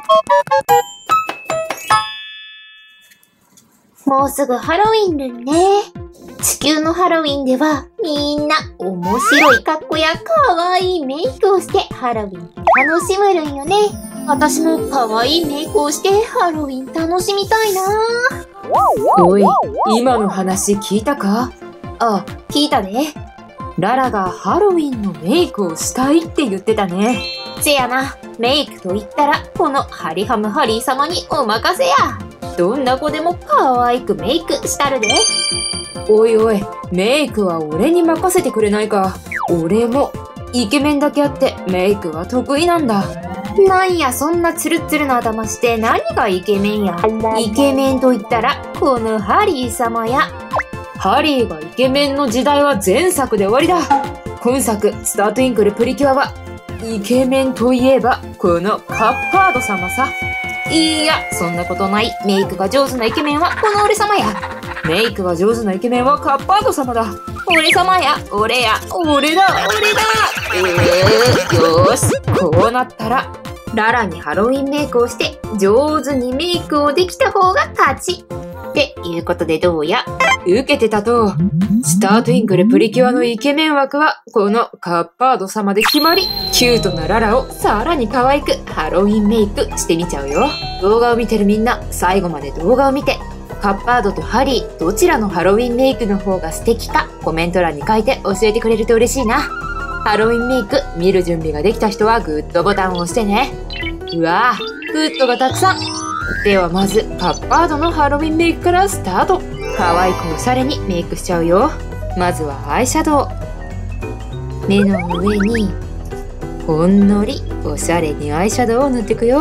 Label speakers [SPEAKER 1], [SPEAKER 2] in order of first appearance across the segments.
[SPEAKER 1] もうすぐハロウィンルンね。地球のハロウィンではみんな面白い格好や可愛いメイクをしてハロウィン楽しむるんよね。私も可愛いメイクをしてハロウィン楽しみたいな。
[SPEAKER 2] おい、今の話聞いたか？
[SPEAKER 1] あ、聞いたね。
[SPEAKER 2] ララがハロウィンのメイクをしたいって言ってたね。
[SPEAKER 1] せやな、メイクと言ったらこのハリハムハリー様にお任せや。どんな子でも可愛くメイクしたるで。
[SPEAKER 2] おいおい、メイクは俺に任せてくれないか。俺もイケメンだけあってメイクは得意なんだ。
[SPEAKER 1] なんや、そんなツルツルな頭して何がイケメンや。イケメンと言ったらこのハリー様や。
[SPEAKER 2] ハリーがイケメンの時代は前作で終わりだ。今作スタートインクルプリキュアはイケメンといえばこのカッパード様さ。
[SPEAKER 1] いや、そんなことない。メイクが上手なイケメンはこの俺様や。
[SPEAKER 2] メイクが上手なイケメンはカッパード様だ。
[SPEAKER 1] 俺様や、俺や、
[SPEAKER 2] 俺だ、俺だ。
[SPEAKER 1] よーし、こうなったらララにハロウィンメイクをして上手にメイクをできた方が勝ちっていうことでどうや。
[SPEAKER 2] 受けてたと。スタートインクルプリキュアのイケメン枠はこのカッパード様で決まり。キュートなララをさらに可愛くハロウィンメイクしてみちゃうよ。動画を見てるみんな、最後まで動画を見てカッパードとハリーどちらのハロウィンメイクの方が素敵かコメント欄に書いて教えてくれると嬉しいな。ハロウィンメイク見る準備ができた人はグッドボタンを押してね。うわぁ、グッドがたくさん。ではまずカッパードのハロウィンメイクからスタート。可愛くおしゃれにメイクしちゃうよ。まずはアイシャドウ。目の上にほんのりおしゃれにアイシャドウを塗っていくよ。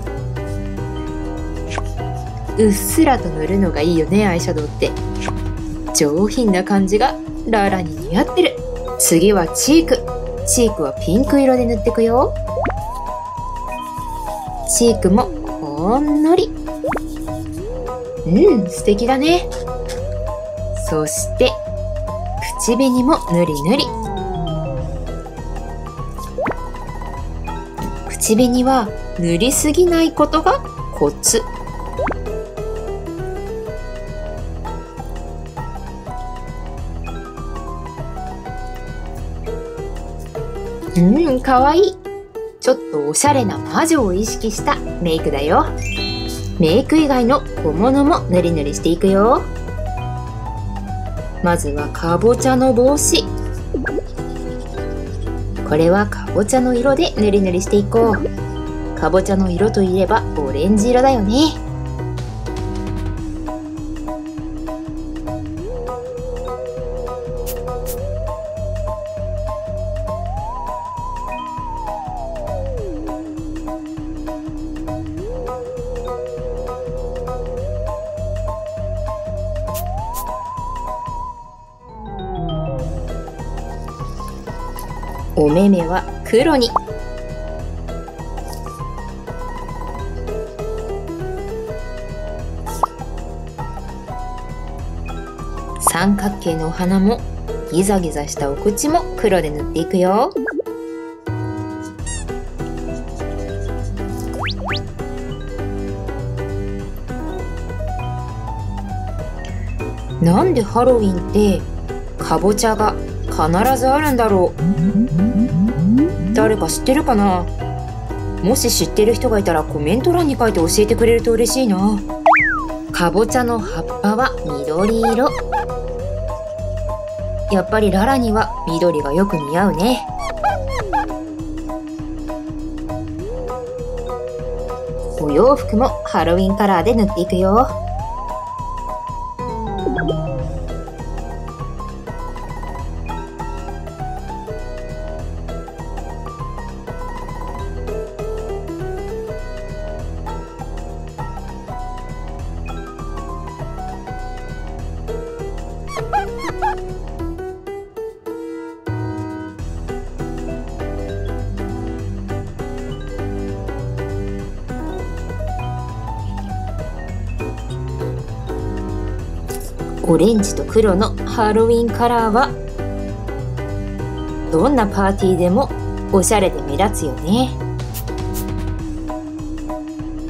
[SPEAKER 2] うっすらと塗るのがいいよね、アイシャドウって。上品な感じがララに似合ってる。次はチーク。チークはピンク色で塗っていくよ。チークもほんのり。素敵だね。そして口紅も塗り塗り。口紅は塗りすぎないことがコツ。かわいい。ちょっとおしゃれな魔女を意識したメイクだよ。メイク以外の小物も塗り塗りしていくよ。まずはかぼちゃの帽子。これはかぼちゃの色で塗り塗りしていこう。かぼちゃの色といえばオレンジ色だよね。お目目は黒に。三角形のお花もギザギザしたお口も黒で塗っていくよ。なんでハロウィンってかぼちゃが必ずあるんだろう。誰か知ってるかな？もし知ってる人がいたらコメント欄に書いて教えてくれると嬉しいな。かぼちゃの葉っぱは緑色。やっぱりララには緑がよく似合うね。お洋服もハロウィンカラーで塗っていくよ。オレンジと黒のハロウィンカラーはどんなパーティーでもおしゃれで目立つよね。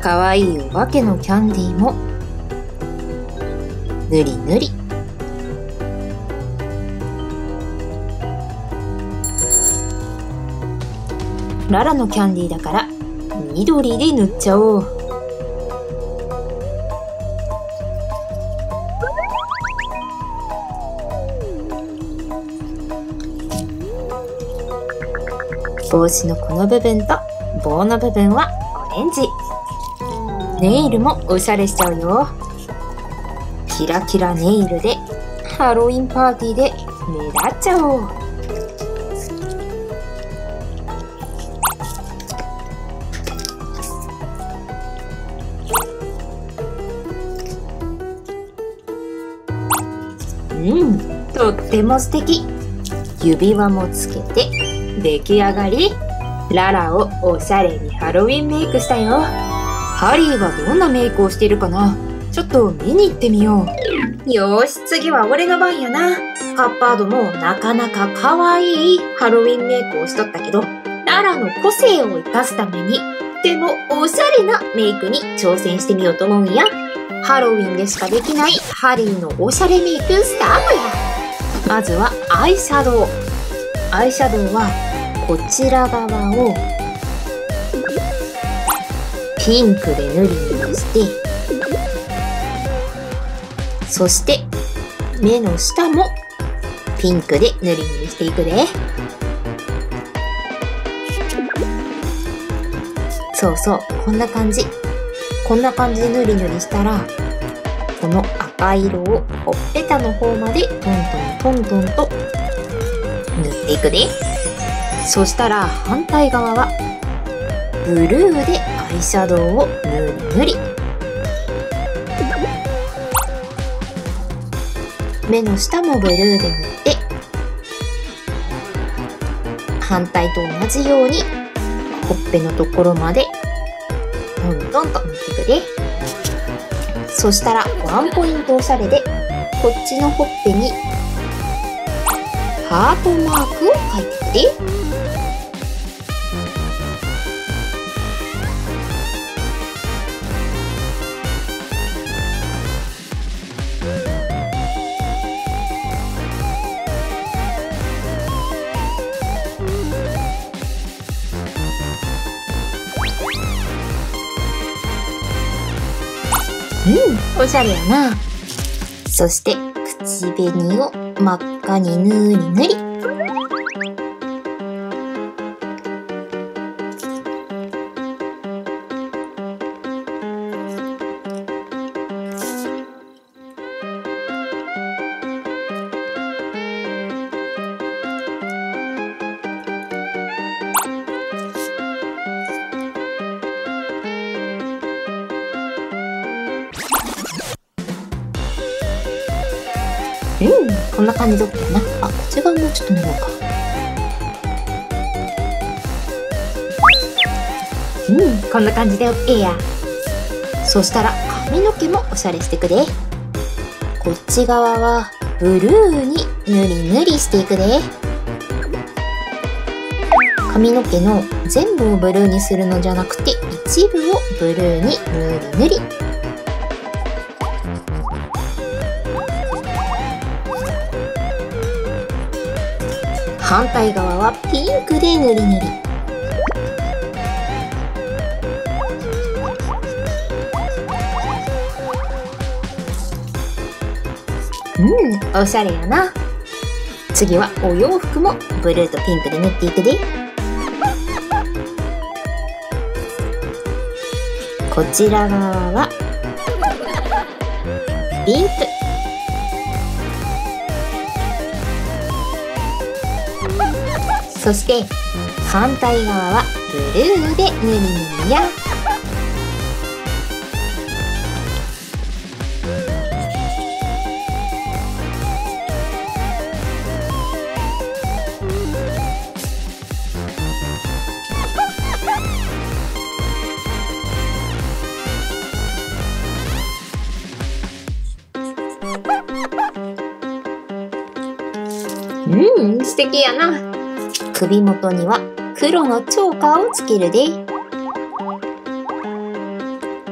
[SPEAKER 2] かわいいお化けのキャンディーもぬりぬり。ララのキャンディーだから緑で塗っちゃおう。帽子のこの部分と棒の部分はオレンジ。ネイルもおしゃれしちゃうよ。キラキラネイルでハロウィンパーティーで目立っちゃおう。とっても素敵。指輪もつけて出来上がり。ララをおしゃれにハロウィンメイクしたよ。ハリーはどんなメイクをしているかな。ちょっと見に行ってみよう。よーし、次は俺の番やな。カッパードもなかなかかわいいハロウィンメイクをしとったけど、ララの個性を生かすためにとてもおしゃれなメイクに挑戦してみようと思うんや。ハロウィンでしかできないハリーのおしゃれメイクスタートや。まずはアイシャドウ。アイシャドウはこちら側をピンクで塗り塗りして、そして目の下もピンクで塗り塗りしていくで。そうそう、こんな感じ。こんな感じで塗り塗りしたら、この赤色をほっぺたの方までトントントントンと塗っていくで。そしたら反対側はブルーでアイシャドウを塗り塗り。目の下もブルーで塗って、反対と同じようにほっぺのところまでトントンと塗っていくで。そしたらワンポイントおしゃれで、こっちのほっぺにハートマークを描いていくで。おしゃれやな。そして口紅を真っ赤に塗り塗り。こんな感じだったよな。あ、こっち側もうちょっと塗ろうか。こんな感じで OK や。そしたら髪の毛もおしゃれしていくで。こっち側はブルーに塗り塗りしていくで。髪の毛の全部をブルーにするのじゃなくて、一部をブルーに塗り塗り。反対側はピンクで塗り塗り。おしゃれやな。次はお洋服もブルーとピンクで塗っていくで。こちら側はピンク。そして反対側はブルーで塗り塗りや。素敵やな。首元には黒のチョーカーをつけるで。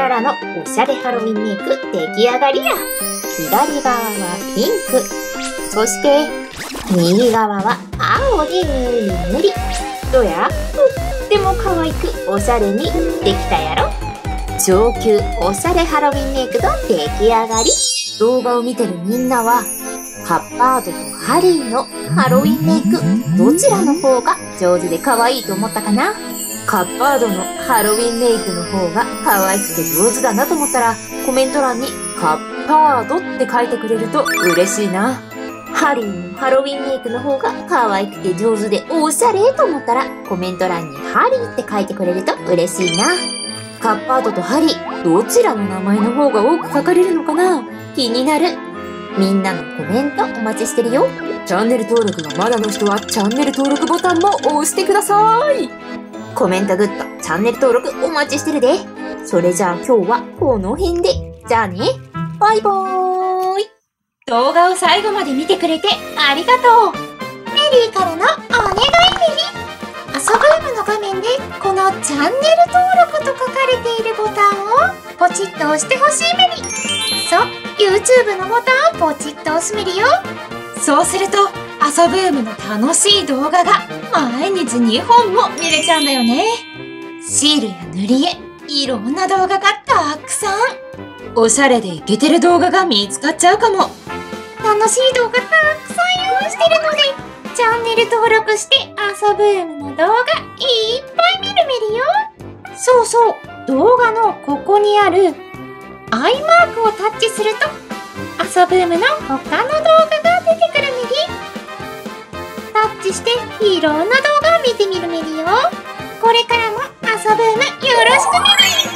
[SPEAKER 1] ララのおしゃれハロウィンメイク出来上がりや。左側はピンク。そして、右側は青でぬりぬり。どうや？とっても可愛くおしゃれにできたやろ。上級おしゃれハロウィンメイクの出来上がり。動画を見てるみんなは、カッパードとハリーのハロウィンメイク、どちらの方が上手で可愛いと思ったかな？カッパードのハロウィンメイクの方が可愛くて上手だなと思ったら、コメント欄にカッパードって書いてくれると嬉しいな。ハリーのハロウィンメイクの方が可愛くて上手でおしゃれと思ったら、コメント欄にハリーって書いてくれると嬉しいな。カッパードとハリー、どちらの名前の方が多く書かれるのかな？気になる。みんなのコメントお待ちしてるよ。
[SPEAKER 2] チャンネル登録がまだの人はチャンネル登録ボタンも押してください。
[SPEAKER 1] コメントグッド、チャンネル登録お待ちしてるで。それじゃあ今日はこの辺で。じゃあね。バイバーイ。動画を最後まで見てくれてありがとう。メリーからのお願いメリー。遊ぶームの画面でこのチャンネル登録と書かれているボタンをポチッと押してほしいメリー。そう、YouTube のボタンをポチッと押すメリーよ。そうすると、遊ぶームの楽しい動画が毎日2本も見れちゃうんだよね。シールや塗り絵、いろんな動画がたくさん。おしゃれでイケてる動画が見つかっちゃうかも。楽しい動画たくさん用意してるので、チャンネル登録して遊ぶームの動画いっぱい見るメリよ。そうそう、動画のここにあるアイマークをタッチすると、遊ぶームの他の動画が出てくるメリ。タッチしていろんな動画を見てみるメリよ。これからも遊ぶームよろしくメリ。